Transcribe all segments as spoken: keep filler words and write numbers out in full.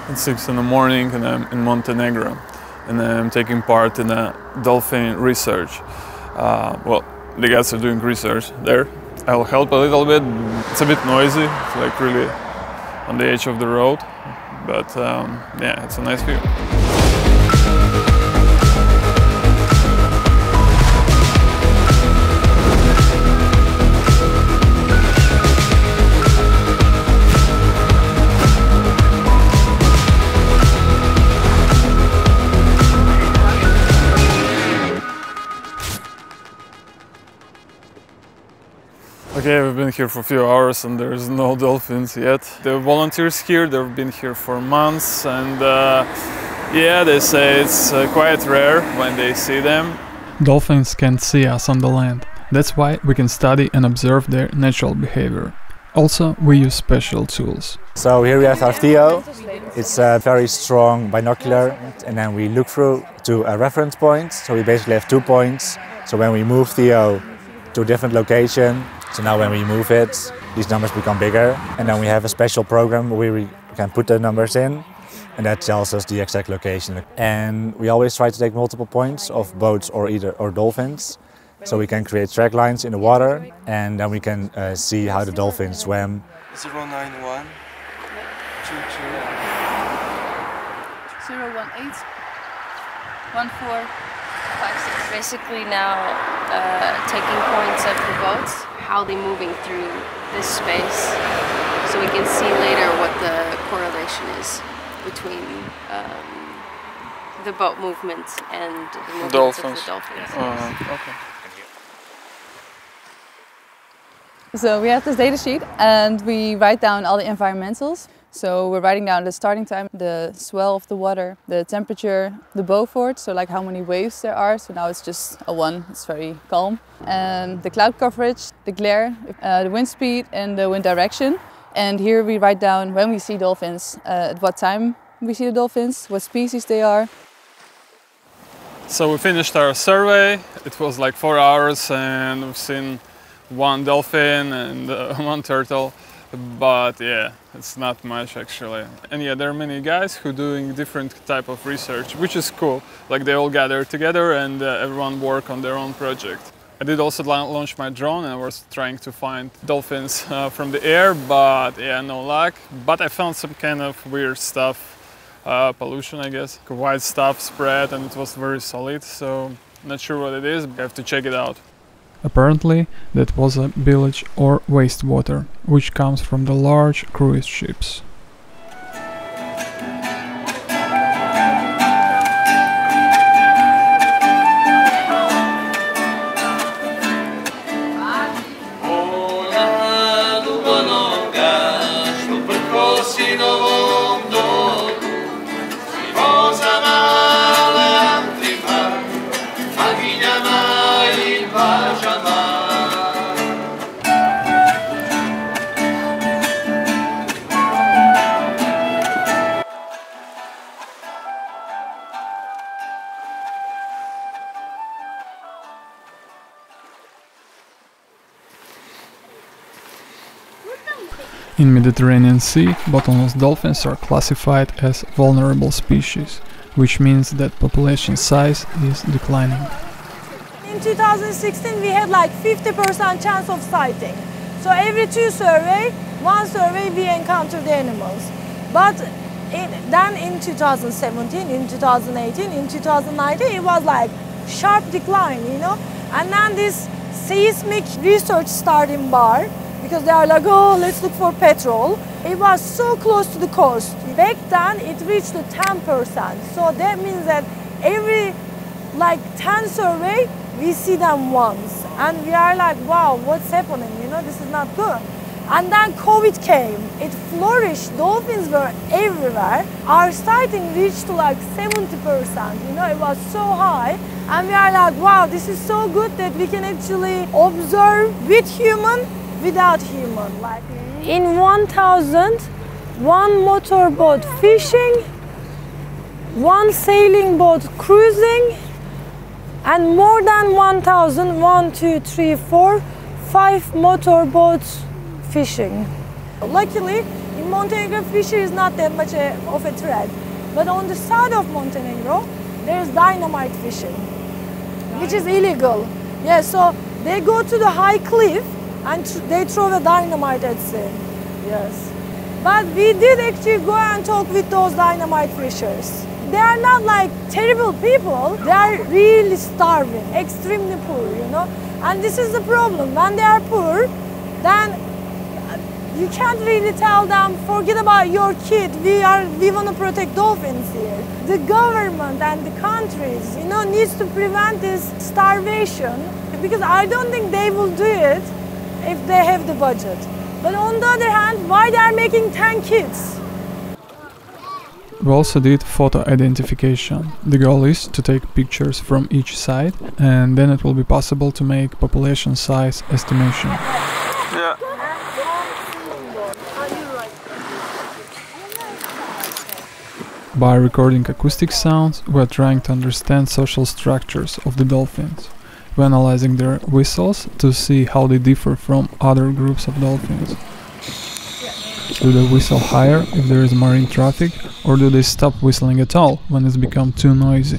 It's six in the morning and I'm in Montenegro and I'm taking part in a Dolphin research. Uh, well, the guys are doing research there. I'll help a little bit. It's a bit noisy, it's like really on the edge of the road, but um, yeah, it's a nice view. Okay, we've been here for a few hours and there's no dolphins yet. The volunteers here, they've been here for months and uh, yeah, they say it's uh, quite rare when they see them. Dolphins can't see us on the land. That's why we can study and observe their natural behavior. Also, we use special tools. So here we have our Theo. It's a very strong binocular and then we look through to a reference point. So we basically have two points. So when we move Theo to a different location, so now when we move it, these numbers become bigger. And then we have a special program where we can put the numbers in and that tells us the exact location. And we always try to take multiple points of boats or either or dolphins. So we can create track lines in the water and then we can uh, see how the dolphins swim. zero nine one two two zero one eight one four five six. Basically now uh, taking points of the boats, how they're moving through this space, so we can see later what the correlation is between um, the boat movement and the movements Dolphins. of the dolphins. Uh, okay. So we have this data sheet and we write down all the environmentals. So we're writing down the starting time, the swell of the water, the temperature, the Beaufort, so like how many waves there are. So now it's just a one, it's very calm. And the cloud coverage, the glare, uh, the wind speed and the wind direction. And here we write down when we see dolphins, uh, at what time we see the dolphins, what species they are. So we finished our survey. It was like four hours and we've seen one dolphin and uh, one turtle. But yeah, it's not much actually. And yeah, there are many guys who are doing different type of research, which is cool. Like they all gather together and uh, everyone work on their own project. I did also launch my drone and I was trying to find dolphins uh, from the air, but yeah, no luck. But I found some kind of weird stuff, uh, pollution I guess. White stuff spread and it was very solid, so not sure what it is, but I have to check it out. Apparently, that was a village or wastewater, which comes from the large cruise ships. In Mediterranean Sea, bottlenose dolphins are classified as vulnerable species, which means that population size is declining. In two thousand sixteen we had like fifty percent chance of sighting. So every two survey, one survey we encountered the animals. But in, then in two thousand seventeen, in two thousand eighteen, in two thousand nineteen it was like sharp decline, you know. And then this seismic research started in Bar. Because they are like, oh, let's look for petrol. It was so close to the coast. Back then, it reached to ten percent. So that means that every like ten survey, we see them once. And we are like, wow, what's happening? You know, this is not good. And then COVID came. It flourished. Dolphins were everywhere. Our sighting reached to like seventy percent. You know, it was so high. And we are like, wow, this is so good that we can actually observe with human without human. Like in one thousand, one motorboat fishing, one sailing boat cruising, and more than one thousand, one, two, three, four, five motorboats fishing. Luckily, in in Montenegro, fishery is not that much a, of a threat. But on the side of Montenegro, there's dynamite fishing, which is illegal. Yeah, so they go to the high cliff and they throw a dynamite at sea. Yes. But we did actually go and talk with those dynamite fishers. They are not like terrible people, they are really starving, extremely poor, you know. And this is the problem, when they are poor, then you can't really tell them, forget about your kid, we are we want to protect dolphins here. The government and the countries, you know, needs to prevent this starvation, because I don't think they will do it if they have the budget. But on the other hand, why they are making ten kids? We also did photo identification. The goal is to take pictures from each side, and then it will be possible to make population size estimation. Yeah. By recording acoustic sounds, we are trying to understand social structures of the dolphins. We're analyzing their whistles to see how they differ from other groups of dolphins. Do they whistle higher if there is marine traffic, or do they stop whistling at all when it's become too noisy?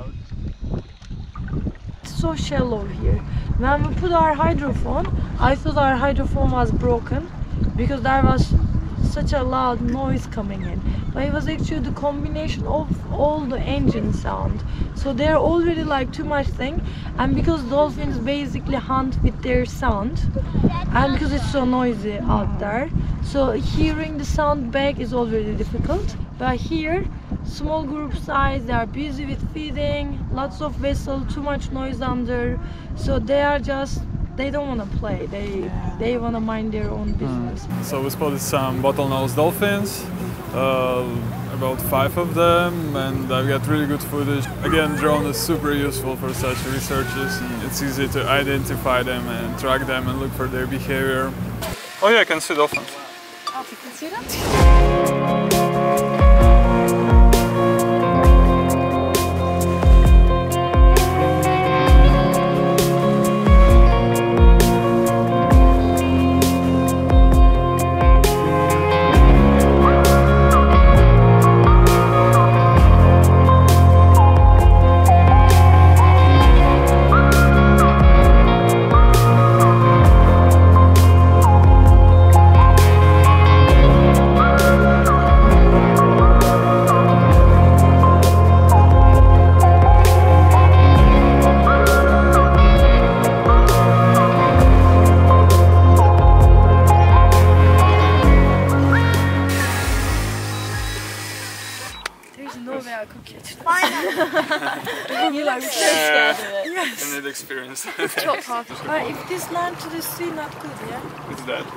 It's so shallow here. When we put our hydrophone, I thought our hydrophone was broken because there was such a loud noise coming in. But it was actually the combination of all the engine sound. So they're already like too much thing, and because dolphins basically hunt with their sound, and because it's so noisy out there, so hearing the sound back is already difficult. But here, small group size, they are busy with feeding, lots of vessel, too much noise under, so they are just, they don't want to play, they they want to mind their own business. Mm. So we spotted some bottlenose dolphins, uh, about five of them, and I've got really good footage. Again, drone is super useful for such researches. It's easy to identify them and track them and look for their behavior. Oh yeah, I can see dolphins. Oh, you can see them? You need experience. But if this land to the sea, not good, yeah? It's that.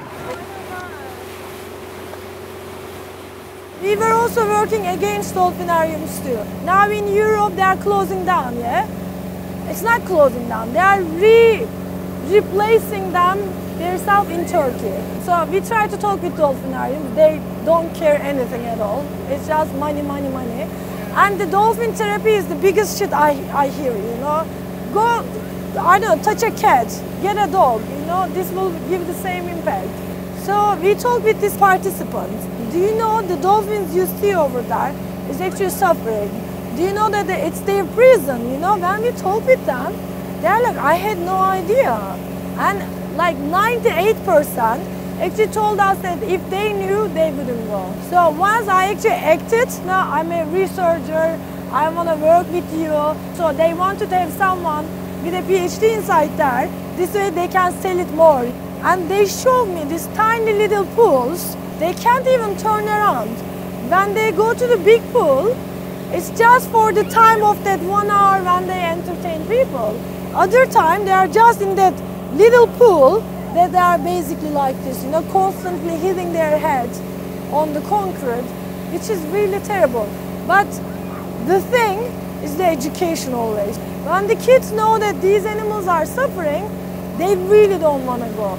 We were also working against dolphinariums too. Now in Europe they are closing down, yeah? It's not closing down, they are re replacing them themselves in Turkey. So we try to talk with dolphinariums, they don't care anything at all. It's just money, money, money. And the dolphin therapy is the biggest shit I, I hear, you know? Go, I don't know, touch a cat, get a dog, you know, this will give the same impact. So we talk with these participants. Do you know the dolphins you see over there is actually suffering? Do you know that it's their prison, you know? When we talk with them, they're like, I had no idea. And like ninety-eight percent actually told us that if they knew, they wouldn't go. So once I actually acted, now I'm a researcher, I want to work with you. So they wanted to have someone with a PhD inside there. This way they can sell it more. And they showed me these tiny little pools. They can't even turn around. When they go to the big pool, it's just for the time of that one hour when they entertain people. Other time they are just in that little pool that they are basically like this, you know, constantly hitting their head on the concrete, which is really terrible. But the thing is the education always. When the kids know that these animals are suffering, they really don't want to go.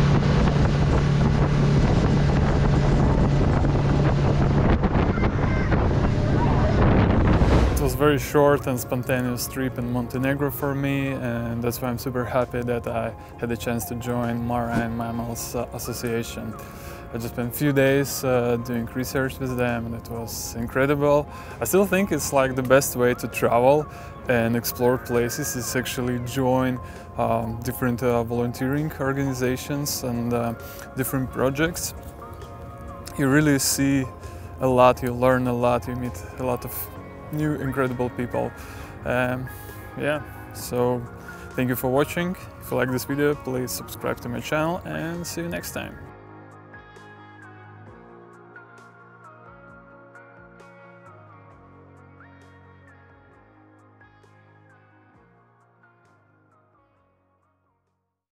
It was a very short and spontaneous trip in Montenegro for me, and that's why I'm super happy that I had the chance to join Marine Mammals Association. I just spent a few days uh, doing research with them, and it was incredible. I still think it's like the best way to travel and explore places is actually join um, different uh, volunteering organizations and uh, different projects. You really see a lot, you learn a lot, you meet a lot of new incredible people. Um, yeah, so thank you for watching. If you like this video, please subscribe to my channel and see you next time.